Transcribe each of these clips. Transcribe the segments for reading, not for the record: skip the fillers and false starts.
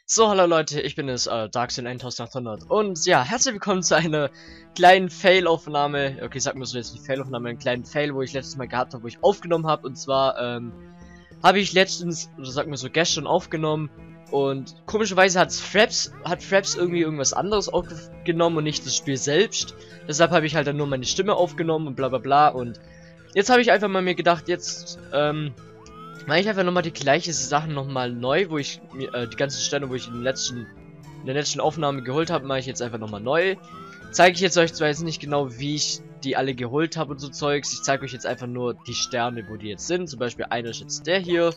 So, hallo Leute, ich bin es, Darksin 1800 und ja, herzlich willkommen zu einer kleinen Fail-Aufnahme. Okay, sag mir so jetzt nicht Fail-Aufnahme, einen kleinen Fail, wo ich letztes Mal gehabt habe, wo ich aufgenommen habe. Und zwar, habe ich letztens, oder sag mir so gestern aufgenommen und komischerweise hat Fraps irgendwie irgendwas anderes aufgenommen und nicht das Spiel selbst. Deshalb habe ich halt dann nur meine Stimme aufgenommen und bla bla bla. Und jetzt habe ich einfach mal mir gedacht, jetzt, mache ich einfach nochmal die gleichen Sachen nochmal neu, wo ich mir die ganzen Sterne, wo ich in der letzten Aufnahme geholt habe, mache ich jetzt einfach nochmal neu. Zeige ich jetzt euch zwar jetzt nicht genau, wie ich die alle geholt habe und so Zeugs. Ich zeige euch jetzt einfach nur die Sterne, wo die jetzt sind. Zum Beispiel einer ist jetzt der hier.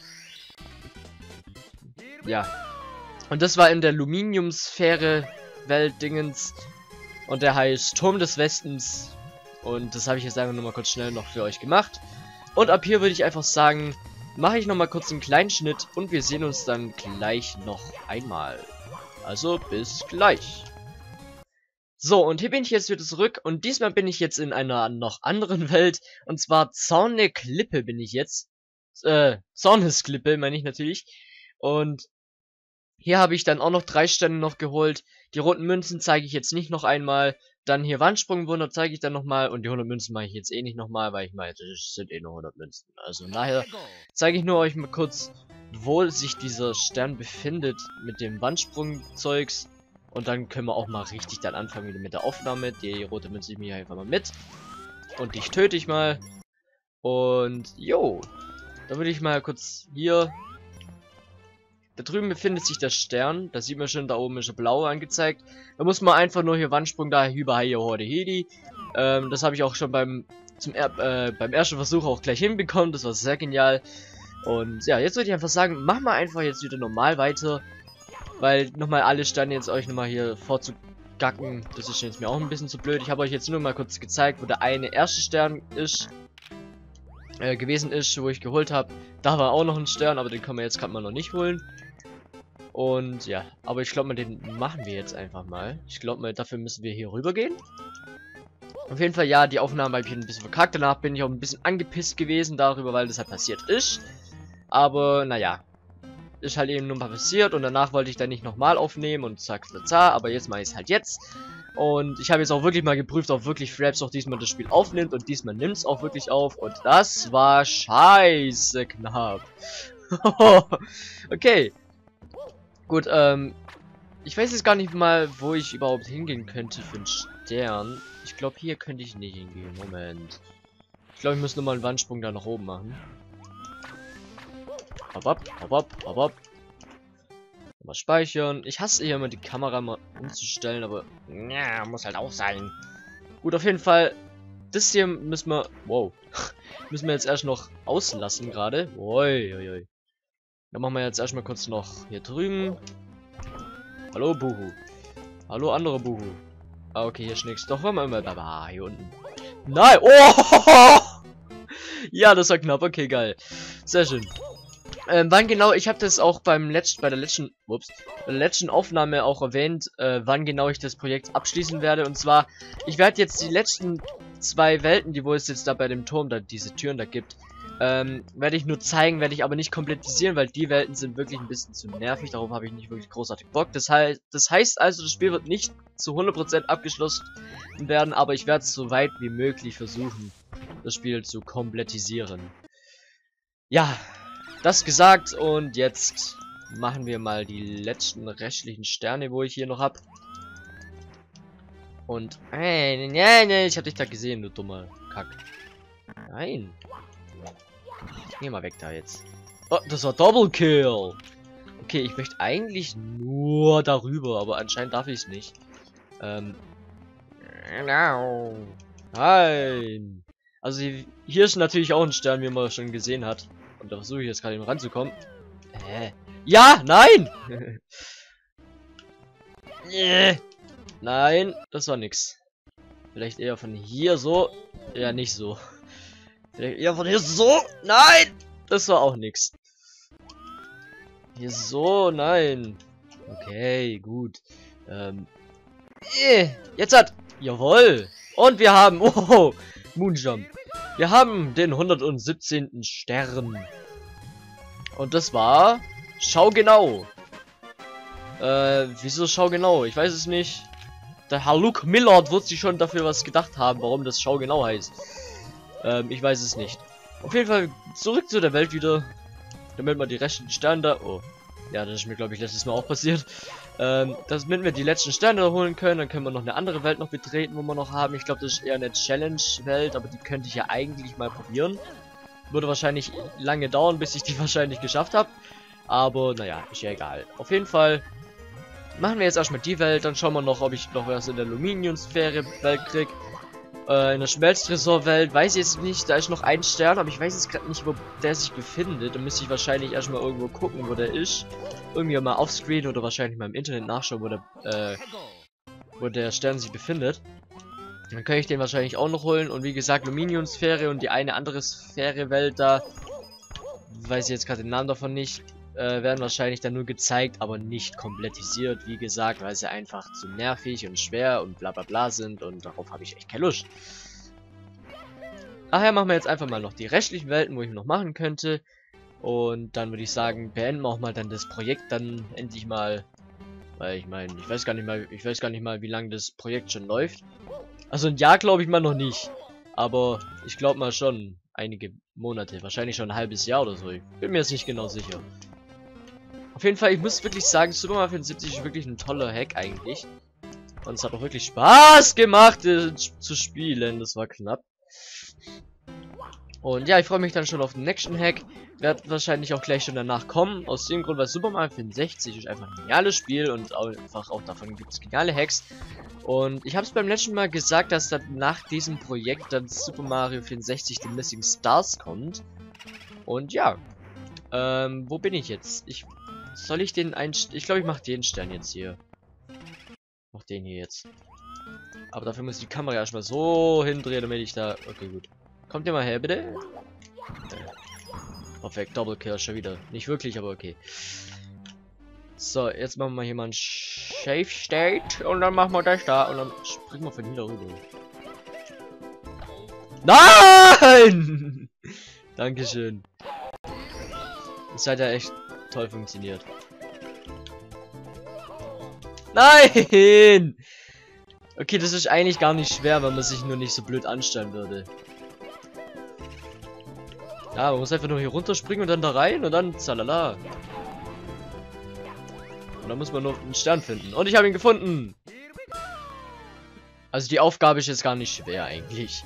Ja. Und das war in der Luminiumsphäre Welt-Dingens. Und der heißt Turm des Westens. Und das habe ich jetzt einfach nur mal kurz schnell noch für euch gemacht. Und ab hier würde ich einfach sagen, mache ich nochmal kurz einen kleinen Schnitt und wir sehen uns dann gleich noch einmal. Also bis gleich. So, und hier bin ich jetzt wieder zurück und diesmal bin ich jetzt in einer noch anderen Welt. Und zwar Zorneklippe bin ich jetzt. Zornesklippe meine ich natürlich. Und hier habe ich dann auch noch 3 Sterne noch geholt. Die roten Münzen zeige ich jetzt nicht noch einmal. Dann hier Wandsprungwunder zeige ich dann nochmal. Und die 100 Münzen mache ich jetzt eh nicht nochmal, weil ich meine, das sind eh nur 100 Münzen. Also daher zeige ich nur euch mal kurz, wo sich dieser Stern befindet mit dem Wandsprungzeugs. Und dann können wir auch mal richtig dann anfangen wieder mit der Aufnahme. Die rote Münze nehme ich einfach mal mit. Und dich töte ich mal. Und jo, da würde ich mal kurz hier. Da drüben befindet sich der Stern. Da sieht man schon, da oben ist der blaue angezeigt. Da muss man einfach nur hier Wandsprung da Hyberhaie Horde Hedi. Das habe ich auch schon beim ersten Versuch auch gleich hinbekommen. Das war sehr genial. Und ja, jetzt würde ich einfach sagen, machen wir einfach jetzt wieder normal weiter. Weil nochmal alle Sterne jetzt euch nochmal hier vorzugacken, das ist jetzt mir auch ein bisschen zu blöd. Ich habe euch jetzt nur mal kurz gezeigt, wo der eine erste Stern ist. Gewesen ist, wo ich geholt habe. Da war auch noch ein Stern, aber den können wir jetzt gerade mal noch nicht holen. Und ja, aber ich glaube mal, den machen wir jetzt einfach mal. Ich glaube mal, dafür müssen wir hier rüber gehen. Auf jeden Fall, ja, die Aufnahme habe ich ein bisschen verkackt. Danach bin ich auch ein bisschen angepisst gewesen darüber, weil das halt passiert ist. Aber, naja. Ist halt eben nur mal passiert und danach wollte ich dann nicht nochmal aufnehmen und zack, aber jetzt mache ich es halt jetzt. Und ich habe jetzt auch wirklich mal geprüft, ob wirklich Fraps auch diesmal das Spiel aufnimmt und diesmal nimmt es auch wirklich auf und das war scheiße knapp. Okay. Gut, ich weiß jetzt gar nicht mal, wo ich überhaupt hingehen könnte für einen Stern. Ich glaube, hier könnte ich nicht hingehen. Moment. Ich glaube, ich muss nochmal einen Wandsprung da nach oben machen. Hopp, hopp, hopp, hopp, hopp, hopp. Mal speichern. Ich hasse hier immer die Kamera mal umzustellen, aber ja, muss halt auch sein. Gut, auf jeden Fall. Das hier müssen wir. Wow. Müssen wir jetzt erst noch auslassen gerade. Uiuiui. Dann machen wir jetzt erstmal kurz noch hier drüben. Hallo, Buhu. Hallo, andere Buhu. Ah, okay, hier ist nichts. Doch, wollen wir immer. Hier unten. Nein! Oh! Ja, das war knapp. Okay, geil. Sehr schön. Wann genau, ich habe das auch bei der letzten Aufnahme auch erwähnt, wann genau ich das Projekt abschließen werde. Und zwar, ich werde jetzt die letzten 2 Welten, die wo es jetzt da bei dem Turm, da diese Türen da gibt, werde ich nur zeigen, werde ich aber nicht komplettisieren, weil die Welten sind wirklich ein bisschen zu nervig. Darauf habe ich nicht wirklich großartig Bock. Das heißt also, das Spiel wird nicht zu 100% abgeschlossen werden, aber ich werde es so weit wie möglich versuchen, das Spiel zu komplettisieren. Ja. Das gesagt und jetzt machen wir mal die letzten restlichen Sterne, wo ich hier noch hab. Und nee, ich hab dich da gesehen, du dummer Kack. Nein. Geh mal weg da jetzt. Oh, das war Double Kill. Okay, ich möchte eigentlich nur darüber, aber anscheinend darf ich es nicht. Nein. Also hier ist natürlich auch ein Stern, wie man schon gesehen hat. Und da versuche ich jetzt gerade eben ranzukommen. Ja, nein! Nein, das war nix. Vielleicht eher von hier so. Ja, nicht so. Vielleicht eher von hier so. Nein! Das war auch nix. Hier so, nein. Okay, gut. Jetzt hat. Jawohl. Und wir haben. Oh, Moonjump. Wir haben den 117. Stern. Und das war... Schau genau. Wieso Schau genau? Ich weiß es nicht. Der Herr Luke Millard wird sich schon dafür was gedacht haben, warum das Schau genau heißt. Ich weiß es nicht. Auf jeden Fall zurück zu der Welt wieder. Damit wir die restlichen Sterne da... Oh. Ja, das ist mir, glaube ich, letztes Mal auch passiert. Damit wir die letzten Sterne holen können, dann können wir noch eine andere Welt noch betreten, wo wir noch haben. Ich glaube, das ist eher eine Challenge-Welt, aber die könnte ich ja eigentlich mal probieren. Würde wahrscheinlich lange dauern, bis ich die wahrscheinlich geschafft habe. Aber, naja, ist ja egal. Auf jeden Fall machen wir jetzt erstmal die Welt, dann schauen wir noch, ob ich noch was in der Aluminiumsphäre-Welt krieg. In der Schmelztresor-Welt weiß ich jetzt nicht, da ist noch ein Stern, aber ich weiß jetzt gerade nicht, wo der sich befindet. Da müsste ich wahrscheinlich erstmal irgendwo gucken, wo der ist. Irgendwie mal offscreen oder wahrscheinlich mal im Internet nachschauen, wo der Stern sich befindet. Dann kann ich den wahrscheinlich auch noch holen. Und wie gesagt, Aluminiumsphäre und die eine andere Sphäre-Welt da, weiß ich jetzt gerade den Namen davon nicht, werden wahrscheinlich dann nur gezeigt, aber nicht komplettisiert, wie gesagt, weil sie einfach zu nervig und schwer und bla bla bla sind und darauf habe ich echt keine Lust. Daher machen wir jetzt einfach mal noch die restlichen Welten, wo ich noch machen könnte. Und dann würde ich sagen, beenden wir auch mal dann das Projekt dann endlich mal. Weil ich meine, ich weiß gar nicht mal, wie lange das Projekt schon läuft. Also ein Jahr glaube ich mal noch nicht. Aber ich glaube mal schon einige Monate, wahrscheinlich schon ein halbes Jahr oder so. Ich bin mir jetzt nicht genau sicher. Auf jeden Fall, ich muss wirklich sagen, Super Mario 74 ist wirklich ein toller Hack eigentlich. Und es hat auch wirklich Spaß gemacht zu spielen. Das war knapp. Und ja, ich freue mich dann schon auf den nächsten Hack. Wird wahrscheinlich auch gleich schon danach kommen. Aus dem Grund, weil Super Mario 64 ist einfach ein geniales Spiel. Und einfach auch davon gibt es geniale Hacks. Und ich habe es beim letzten Mal gesagt, dass dann nach diesem Projekt dann Super Mario 64 The Missing Stars kommt. Und ja. Wo bin ich jetzt? Soll ich den ich glaube, ich mache den Stern jetzt hier. Mach den hier jetzt. Aber dafür muss ich die Kamera erstmal so hindrehen, damit ich da... Okay, gut. Kommt ihr mal her, bitte? Perfekt, Double Kill schon wieder. Nicht wirklich, aber okay. So, jetzt machen wir hier mal ein Safe State. Und dann machen wir das da. Und dann springen wir von hier rüber. Nein! Dankeschön. Das hat ja echt toll funktioniert. Nein! Okay, das ist eigentlich gar nicht schwer, wenn man sich nur nicht so blöd anstellen würde. Ja, man muss einfach nur hier runterspringen und dann da rein und dann zalala. Und dann muss man nur einen Stern finden. Und ich habe ihn gefunden! Also die Aufgabe ist jetzt gar nicht schwer eigentlich.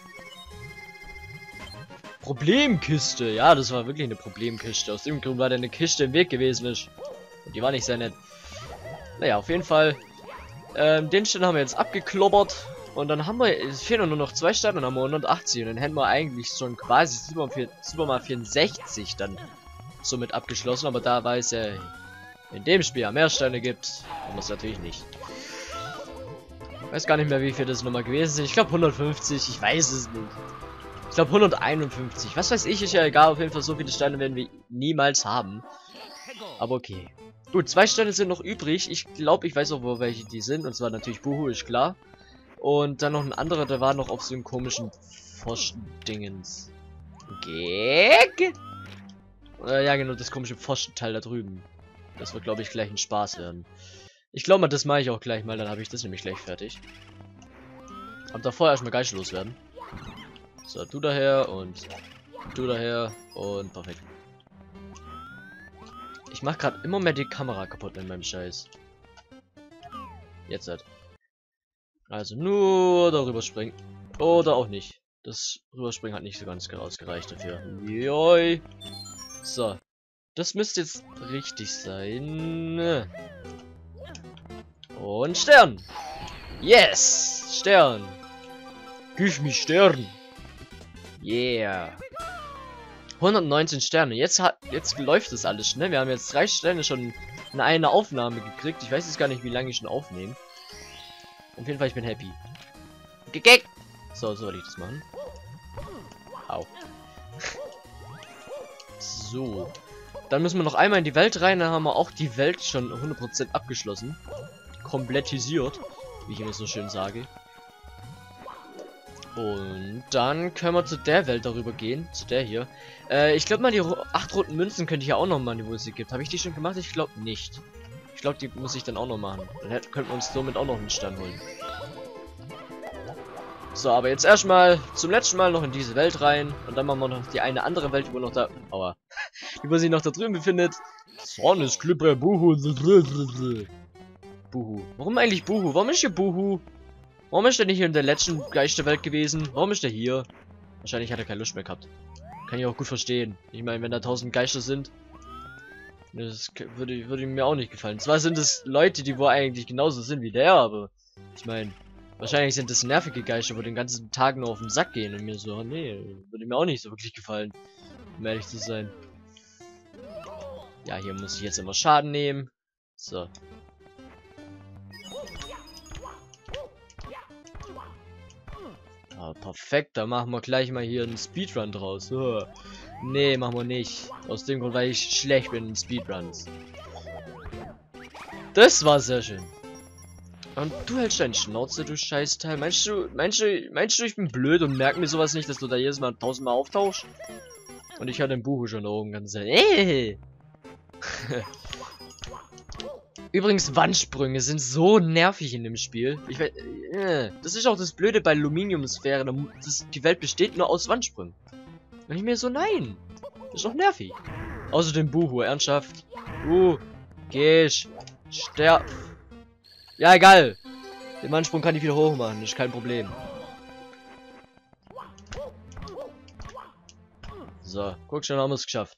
Problemkiste. Ja, das war wirklich eine Problemkiste. Aus dem Grund, weil da eine Kiste im Weg gewesen ist. Und die war nicht sehr nett. Naja, auf jeden Fall. Den Stern haben wir jetzt abgekloppert. Und dann haben wir, es fehlen nur noch 2 Sterne und dann haben wir 180. Und dann hätten wir eigentlich schon quasi Super Mario 64 dann somit abgeschlossen. Aber da weil es ja in dem Spiel ja mehr Sterne gibt, haben wir es natürlich nicht. Ich weiß gar nicht mehr, wie viel das nochmal gewesen sind. Ich glaube 150, ich weiß es nicht. Ich glaube 151. Was weiß ich, ist ja egal. Auf jeden Fall so viele Steine werden wir niemals haben. Aber okay. Gut, 2 Sterne sind noch übrig. Ich glaube, ich weiß auch, wo welche die sind. Und zwar natürlich Buhu, ist klar. Und dann noch ein anderer, der war noch auf so einem komischen Pfosten-Dingens. Geg? Ja, genau, das komische Pfostenteil da drüben. Das wird, glaube ich, gleich ein Spaß werden. Ich glaube mal, das mache ich auch gleich mal. Dann habe ich das nämlich gleich fertig. Aber davor erstmal Geist loswerden. So, du daher und du daher und perfekt. Ich mache gerade immer mehr die Kamera kaputt mit meinem Scheiß. Jetzt halt. Also nur darüber springen. Oder auch nicht. Das Rüberspringen hat nicht so ganz ausgereicht dafür. Joi. So. Das müsste jetzt richtig sein. Und Stern. Yes. Stern. Gib mich Stern. Yeah. 119 Sterne. Jetzt läuft das alles schnell. Wir haben jetzt 3 Sterne schon in einer Aufnahme gekriegt. Ich weiß jetzt gar nicht, wie lange ich schon aufnehme. Auf jeden Fall, ich bin happy. Gegeg! So, so soll ich das machen. Au. So. Dann müssen wir noch einmal in die Welt rein. Dann haben wir auch die Welt schon 100% abgeschlossen. Komplettisiert. Wie ich immer so schön sage. Und dann können wir zu der Welt darüber gehen. Zu der hier. Ich glaube mal, die 8 roten Münzen könnte ich ja auch noch mal, wo es sie gibt. Habe ich die schon gemacht? Ich glaube nicht. Ich glaube, die muss ich dann auch noch machen. Dann könnten wir uns somit auch noch einen Stern holen. So, aber jetzt erstmal zum letzten Mal noch in diese Welt rein. Und dann machen wir noch die eine andere Welt, die wo noch da... Aua. Die wo sich noch da drüben befindet. Zorn ist Clipper Buhu. Buhu. Warum eigentlich Buhu? Warum ist hier Buhu? Warum ist der nicht in der letzten Geisterwelt gewesen? Warum ist der hier? Wahrscheinlich hat er keine Lust mehr gehabt. Kann ich auch gut verstehen. Ich meine, wenn da 1000 Geister sind, das würde mir auch nicht gefallen. Zwar sind es Leute, die wohl eigentlich genauso sind wie der, aber ich meine, wahrscheinlich sind das nervige Geister, wo den ganzen Tag nur auf den Sack gehen und mir so, oh, nee, würde mir auch nicht so wirklich gefallen, um ehrlich zu sein. Ja, hier muss ich jetzt immer Schaden nehmen. So. Ah, perfekt, da machen wir gleich mal hier einen Speedrun draus. Nee, machen wir nicht. Aus dem Grund, weil ich schlecht bin in Speedruns. Das war sehr schön. Und du hältst deinen Schnauze, du Scheißteil. Meinst du, ich bin blöd und merke mir sowas nicht, dass du da jedes Mal 1000-mal auftauchst? Und ich höre den Buhu schon da oben ganz sehr. Übrigens, Wandsprünge sind so nervig in dem Spiel. Das ist auch das Blöde bei Luminium-Sphäre. Die Welt besteht nur aus Wandsprüngen. Und ich mir so, nein. Das ist doch nervig. Außerdem Buhu, ernsthaft. Gehst. Sterb. Ja, egal. Den Wandsprung kann ich wieder hoch machen. Das ist kein Problem. So, guck schon, haben wir es geschafft.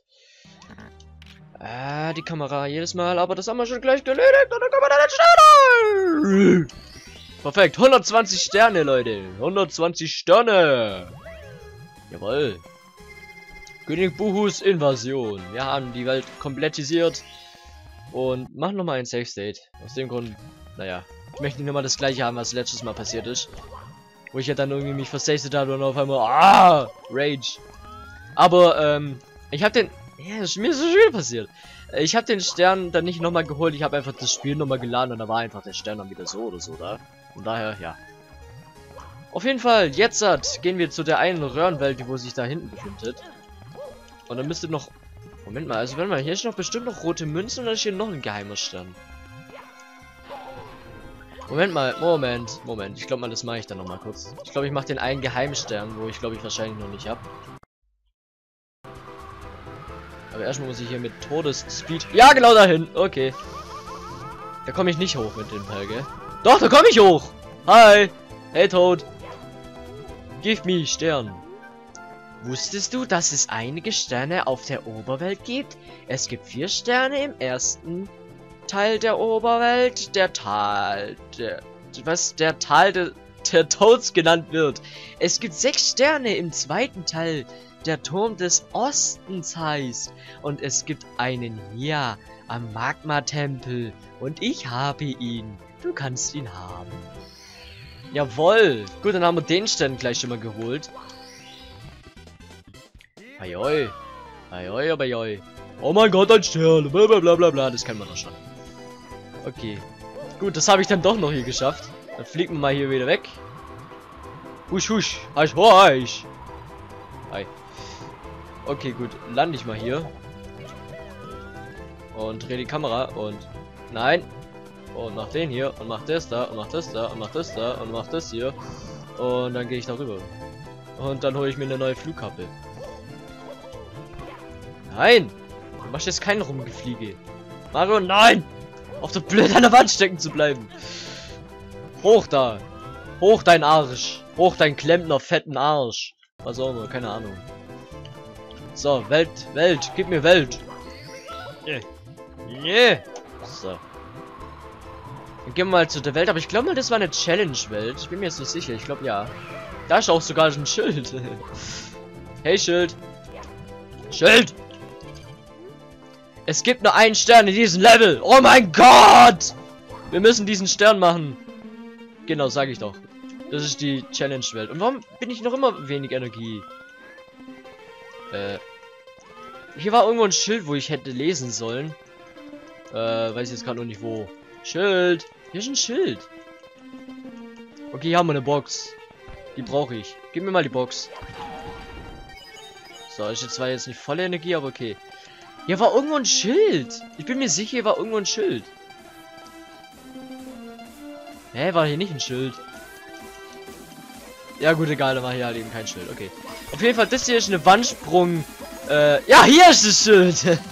Die Kamera jedes Mal, aber das haben wir schon gleich erledigt und dann können wir da den Stern. Perfekt, 120 Sterne, Leute. 120 Sterne. Jawohl. König Buhus Invasion. Wir haben die Welt komplettisiert und machen nochmal ein Safe State. Aus dem Grund, naja, ich möchte nicht nochmal das gleiche haben, was letztes Mal passiert ist. Wo ich ja dann irgendwie mich versaftet habe und auf einmal, Rage. Aber, ich habe den... Ja, das ist mir so schön passiert. Ich habe den Stern dann nicht nochmal geholt, ich habe einfach das Spiel nochmal geladen und da war einfach der Stern dann wieder so oder so da. Von daher, ja. Auf jeden Fall, jetzt gehen wir zu der einen Röhrenwelt, die wo sich da hinten befindet. Und dann müsste noch... Moment mal, also wenn mal, hier ist noch bestimmt noch rote Münzen und dann ist hier noch ein geheimer Stern. Moment mal, Moment. Ich glaube mal, das mache ich dann nochmal kurz. Ich glaube, ich mache den einen Geheimstern, wo ich glaube ich wahrscheinlich noch nicht habe. Aber erstmal muss ich hier mit Todesspeed... Ja, genau dahin. Okay. Da komme ich nicht hoch mit dem Teil, gell? Doch, da komme ich hoch. Hi. Hey, Toad. Give me Stern. Wusstest du, dass es einige Sterne auf der Oberwelt gibt? Es gibt 4 Sterne im ersten Teil der Oberwelt. Der Tal der Toads genannt wird. Es gibt 6 Sterne im zweiten Teil, der Turm des Ostens heißt. Und es gibt einen hier am Magma-Tempel. Und ich habe ihn. Du kannst ihn haben. Jawohl. Gut, dann haben wir den Stern gleich schon mal geholt. Aioi. Aioi, aioi. Oh mein Gott, ein Stern. Blablabla. Das kann man doch schon. Okay. Gut, das habe ich dann doch noch hier geschafft. Dann fliegen wir mal hier wieder weg. Husch, husch. Husch, husch. Hi. Okay, gut. Lande ich mal hier. Und drehe die Kamera und... Nein. Und mach den hier. Und mach das da. Und mach das da. Und mach das da. Und mach das hier. Und dann gehe ich darüber. Und dann hole ich mir eine neue Flugkappe. Nein! Du machst jetzt kein Rumgefliege. Mario, nein! Auf der blöd an der Wand stecken zu bleiben. Hoch da. Hoch dein Arsch. Hoch dein Klempner fetten Arsch. Was auch immer, keine Ahnung. So, Welt. Gib mir Welt. Nee. So. Dann gehen wir mal zu der Welt. Aber ich glaube mal, das war eine Challenge-Welt. Ich bin mir jetzt nicht sicher. Ich glaube, ja. Da ist auch sogar ein Schild. Hey, Schild. Schild. Es gibt nur einen Stern in diesem Level. Oh mein Gott. Wir müssen diesen Stern machen. Genau, sage ich doch. Das ist die Challenge-Welt. Und warum bin ich noch immer wenig Energie? Hier war irgendwo ein Schild, wo ich hätte lesen sollen. Weiß ich jetzt gerade noch nicht wo. Schild. Hier ist ein Schild. Okay, hier haben wir eine Box. Die brauche ich. Gib mir mal die Box. So, ist jetzt zwar jetzt nicht volle Energie, aber okay. Hier war irgendwo ein Schild. Ich bin mir sicher, hier war irgendwo ein Schild. Hä, war hier nicht ein Schild? Ja gut, egal, da war hier halt eben kein Schild. Okay. Auf jeden Fall, das hier ist eine Wandsprung. Ja, hier ist das Schild.